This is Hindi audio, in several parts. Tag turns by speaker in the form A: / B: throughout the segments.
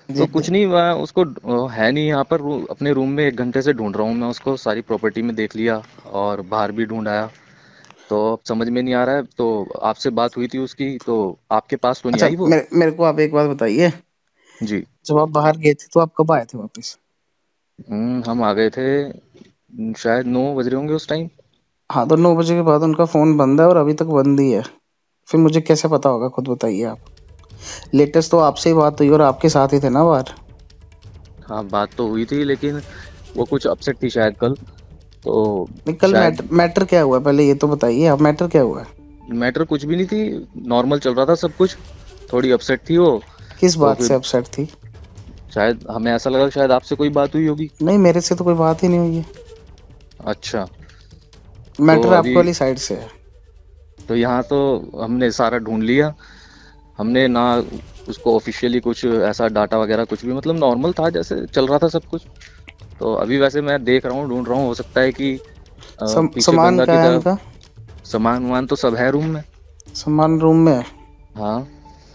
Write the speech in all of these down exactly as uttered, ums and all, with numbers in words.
A: तो
B: जी जी।
A: कुछ नहीं, मैं उसको अ, है नहीं यहाँ पर, रू, अपने रूम में एक घंटे से ढूंढ रहा हूँ मैं उसको, सारी प्रॉपर्टी में देख लिया और बाहर भी ढूंढ आया। तो अब समझ में नहीं आ रहा है, तो आपसे बात हुई थी उसकी, तो आपके पास तो नहीं
B: अच्छा,
A: आई वो।
B: मेरे मेरे को आप एक बात बताइए,
A: जी।
B: जब आप बाहर गए थे तो आप कब आए थे वापस?
A: हम्म, हम आ गए थे, हम्म, शायद नौ बज रहे होंगे उस टाइम।
B: हाँ, तो नौ बजे के बाद उनका फ़ोन बंद है और अभी तक बंद ही है। फिर मुझे कैसे पता होगा, खुद बताइए आप। लेटेस्ट तो आपसे ही बात हुई और आपके साथ ही थे ना बाहर।
A: हाँ, बात तो हुई थी, लेकिन वो कुछ अपसेट थी शायद कल, तो
B: नहीं, कल मैटर
A: शायद।
B: मैटर क्या हुआ है? पहले ये तो बताइए आप, मैटर क्या हुआ है?
A: मैटर कुछ भी नहीं थी, नॉर्मल चल रहा था सब कुछ। थोड़ी अपसेट थी वो।
B: किस
A: तो
B: बात से
A: फिर
B: अपसेट थी?
A: शायद हमें ऐसा लगा कि शायद आपसे कोई बात हुई होगी।
B: नहीं, मेरे से तो कोई बात ही नहीं हुई है।
A: अच्छा। तो
B: मैटर
A: अभी
B: आपकी वाली साइड से है।
A: तो यहाँ तो हमने सारा ढूंढ लिया। हमने ना उसको ऑफिशियली कुछ ऐसा डाटा वगैरह कुछ भी, मतलब नॉर्मल था जैसे चल रहा था सब कुछ। तो अभी वैसे मैं देख रहा हूँ, ढूंढ रहा हूँ, हो सकता है कि अ,
B: सम,
A: पीछे
B: सामान
A: गंगा की
B: कहाँ है
A: तरफ।
B: उनका?
A: सामान वामान तो सब है रूम में।
B: सामान रूम में है?
A: हाँ।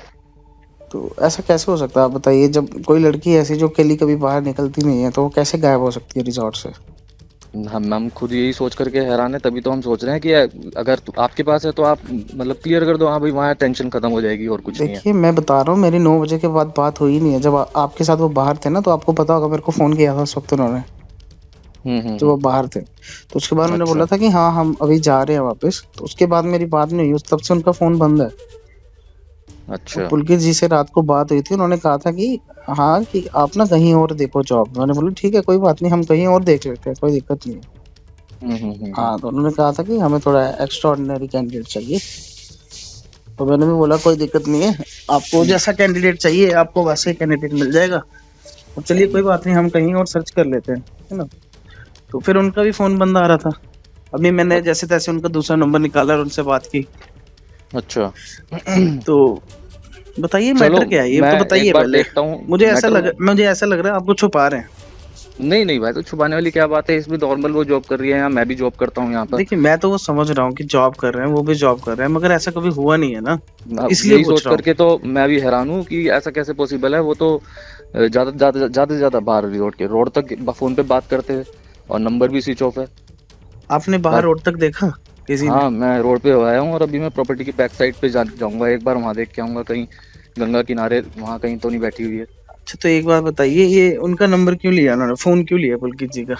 B: तो ऐसा कैसे हो सकता है आप बताइए, जब कोई लड़की ऐसी जो अकेली कभी बाहर निकलती नहीं है तो वो कैसे गायब हो सकती है रिजॉर्ट से?
A: हम हम खुद यही सोच करके हैरान है, तभी तो हम सोच रहे हैं कि अगर तु- आपके पास है तो आप मतलब क्लियर कर दो, हाँ भाई, वहाँ टेंशन खत्म हो जाएगी और कुछ नहीं है।
B: देखिए, मैं बता रहा हूँ, मेरी नौ बजे के बाद बात हुई नहीं है। जब आ, आपके साथ वो बाहर थे ना, तो आपको पता होगा मेरे को फ़ोन किया था उस वक्त उन्होंने,
A: हम्म हम्म
B: जब वो
A: हम्म।
B: बाहर थे। तो उसके बाद उन्होंने बोला
A: अच्छा।
B: था कि हाँ, हम अभी जा रहे हैं वापस। तो उसके बाद मेरी बात नहीं हुई, उस तब से उनका फ़ोन बंद है। और
A: अच्छा।
B: पुलकित जी से रात को बात हुई थी, उन्होंने कहा था कि हाँ, कि आप ना कहीं और देखो जॉब। मैंने बोला ठीक है, कोई बात नहीं, हम कहीं और देख लेते हैं, कोई दिक्कत नहीं है।
A: हम्म हम्म हम्म हम्म।
B: हाँ, तो उन्होंने कहा था कि हमें थोड़ा एक्स्ट्रा ऑर्डिनरी कैंडिडेट चाहिए। तो मैंने भी बोला कोई दिक्कत नहीं है, आपको जैसा कैंडिडेट चाहिए आपको वैसे ही कैंडिडेट मिल जाएगा। अब चलिए, कोई बात नहीं, हम कहीं और सर्च कर लेते हैं, है ना? तो फिर उनका भी फ़ोन बंद आ रहा था। अभी मैंने
A: अ-
B: जैसे तैसे उनका दूसरा नंबर निकाला और उनसे बात की।
A: अच्छा।
B: तो बताइए,
A: चलो,
B: मैटर क्या है, ये
A: मैं
B: तो
A: एक
B: बताइए
A: बार
B: पहले।
A: देखता हूँ
B: मुझे ऐसा
A: मैटर।
B: लग मुझे ऐसा लग रहा है आपको छुपा रहे हैं।
A: नहीं नहीं भाई, तो छुपाने वाली क्या बात है इसमें, नॉर्मल वो जॉब कर रही है यहाँ, मैं भी जॉब करता हूँ यहाँ पर।
B: देखिए, मैं तो वो समझ रहा हूँ कि जॉब कर रहे हैं, वो भी जॉब कर रहे हैं, मगर ऐसा कभी हुआ नहीं है ना, तो
A: अब
B: इसलिए
A: यही
B: पूछ
A: सोच
B: रहा हूँ।
A: करके तो मैं भी हैरान हूँ कि ऐसा कैसे पॉसिबल है। वो तो अ, ज्यादा ज्यादा ज्यादा से ज्यादा बाहर रोड के रोड तक फोन पे बात करते हैं, और नंबर भी स्विच ऑफ है।
B: आपने बाहर
A: बात।
B: रोड तक देखा किसी ने?
A: हाँ, मैं रोड पे आया हूँ और अभी मैं प्रॉपर्टी की बैक साइड पे जा, जाऊंगा, एक बार वहां देख के आऊंगा, कहीं गंगा किनारे वहां कहीं तो नहीं बैठी हुई है।
B: अच्छा, तो एक बात बताइए, ये उनका नंबर क्यों लिया उन्होंने, फ़ोन क्यों लिया पुलकित जी का?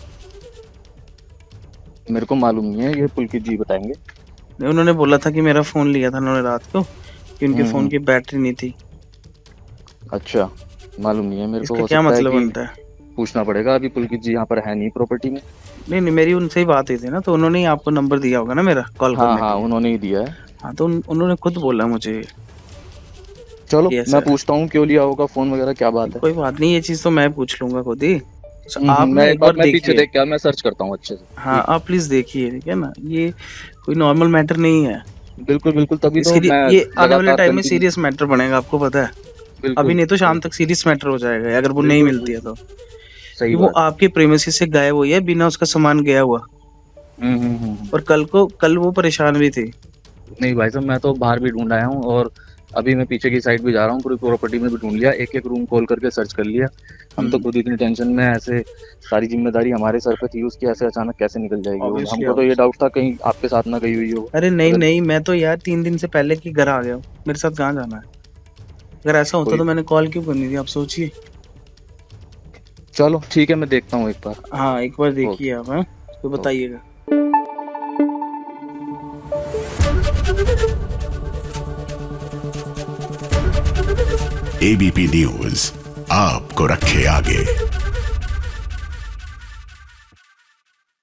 A: मेरे को मालूम नहीं है, ये पुलकित जी बताएंगे।
B: नहीं, उन्होंने बोला था कि मेरा फ़ोन लिया था उन्होंने रात को, कि उनके
A: हम्म
B: फ़ोन
A: हम्म।
B: की बैटरी नहीं थी।
A: अच्छा। मालूम नहीं है मेरे को,
B: इसका
A: हो
B: क्या
A: सकता है
B: मतलब
A: कि
B: बनता है?
A: पूछना पड़ेगा, अभी पुलकित जी यहाँ पर है नहीं प्रॉपर्टी में।
B: नहीं, नहीं, मेरी उनसे ही बात हुई थी ना, तो उन्होंने ही आपको नंबर दिया होगा ना मेरा कॉल
A: हाँ
B: करने के
A: हाँ,
B: लिए।
A: उन्होंने ही दिया है।
B: हाँ, तो उन उन्होंने खुद बोला मुझे
A: चलो,
B: कि ऐसा
A: मैं
B: है।
A: पूछता हूँ क्यों लिया होगा फोन वगैरह, क्या
B: नहीं,
A: बात है।
B: कोई बात नहीं, ये चीज़ तो मैं पूछ लूँगा खुद ही। अच्छा,
A: हम्म
B: आप
A: हम्म,
B: ना
A: मैं एक
B: एक
A: बार
B: बार
A: मैं पीछे
B: देखिए।
A: देख के मैं सर्च करता हूँ अच्छे से।
B: हाँ,
A: ठीक है।
B: आप प्लीज़ देखिए, ठीक है ना? ये कोई नॉर्मल मैटर नहीं है।
A: बिल्कुल बिल्कुल, तभी तो
B: इसके लिए
A: मैं
B: ये आने वाले
A: लगातार
B: टाइम में
A: कंटिन्यू।
B: सीरियस मैटर बनेगा, आपको पता है। अभी
A: बिल्कुल
B: नहीं तो शाम
A: बिल्कुल
B: तक सीरियस मैटर हो जाएगा अगर वो नहीं
A: बिल्कुल
B: मिलती है
A: बिल्कुल।
B: तो।
A: सही
B: कि वो
A: बात है।
B: आपके प्रेमिसेस से गायब हुई है बिना उसका सामान गया हुआ।
A: हम्म हम्म हम्म हम्म।
B: और कल को कल वो परेशान भी थी।
A: नहीं भाई साहब, मैं तो बाहर भी ढूंढ आया हूँ, और अभी मैं पीछे की साइड भी जा रहा हूँ, पूरी प्रॉपर्टी में भी ढूंढ लिया, एक एक रूम खोल करके सर्च कर लिया। हम तो
B: हुँ,
A: खुद इतनी टेंशन में हैं, ऐसे सारी जिम्मेदारी हमारे सर पे थी उसकी, ऐसे अचानक कैसे निकल जाएगी वो,
B: ऑब्वियसली,
A: हमको तो ये
B: ऑब्वियसली।
A: डाउट था कहीं आपके साथ ना गई हुई हो।
B: अरे नहीं,
A: अगर
B: नहीं, मैं तो यार तीन दिन से पहले के घर आ गया हूँ। मेरे साथ कहाँ जाना है? अगर ऐसा होता
A: कोई।
B: तो मैंने कॉल क्यों करनी थी, आप सोचिए।
A: चलो ठीक है, मैं देखता हूँ एक बार।
B: हाँ, एक बार
A: ओके।
B: देखिए आप, हैं? तो
A: ओके।
B: बताइएगा।
C: एबीपी न्यूज आपको रखे आगे।